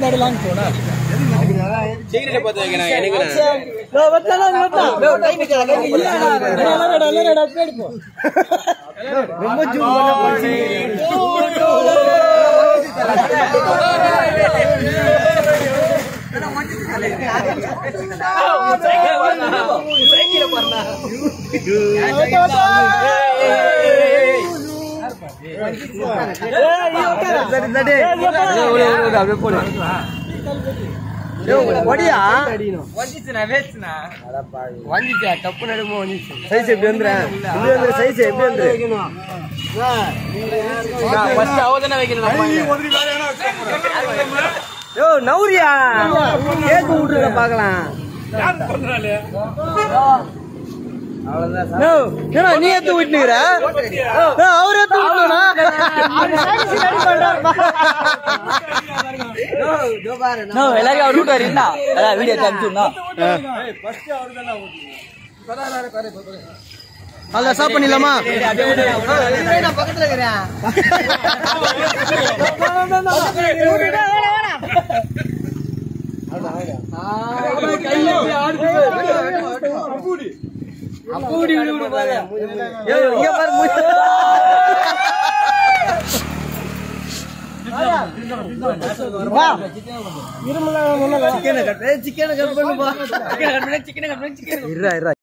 நடுலாம் போனா சீக்கிரட்ட பார்த்து வைக்கணும் எனக்கு நான் வச்சலாம் கை நிக்கல இல்ல எடுப்போ ரொம்ப ஜூம் பண்ண போச்சு சைக்கிள் பண்ணா ஒடியா வஞ்சிச்சுனா வேஸ்ட்னா வஞ்சிச்சா தப்பு நடுமோ வஞ்சிச்சு சைஸ் எப்படி வந்துறேன் இது வந்து சைஸ் எப்படி வந்து ஃபர்ஸ்ட் அவதன வைக்கணும் யோ நௌரியா கேக் ஊட்றத பார்க்கலாம் யார் பண்றாளே அவ்வளவுதான் நோ ஏனா நீ ஏத்து விட்டுங்கற அவர் ஏத்து விட்டுனா சரி பண்றாரு நோ பாரு நோ எல்லாரும் அவர் ரூட் வரீங்களா அத வீடியோ காமிச்சுனா ஃபர்ஸ்ட் அவர் தான பதானார பாரு அத ஸ்டாப் பண்ணிடலாமா நான் பக்கத்துல இருக்கறேன் அப்பூடி விடு பாரு இங்க பாரு வா இருமல முன்ன சிக்கன் கட் பண்ணு பா சிக்கன் கட் பண்ணு சிக்கன்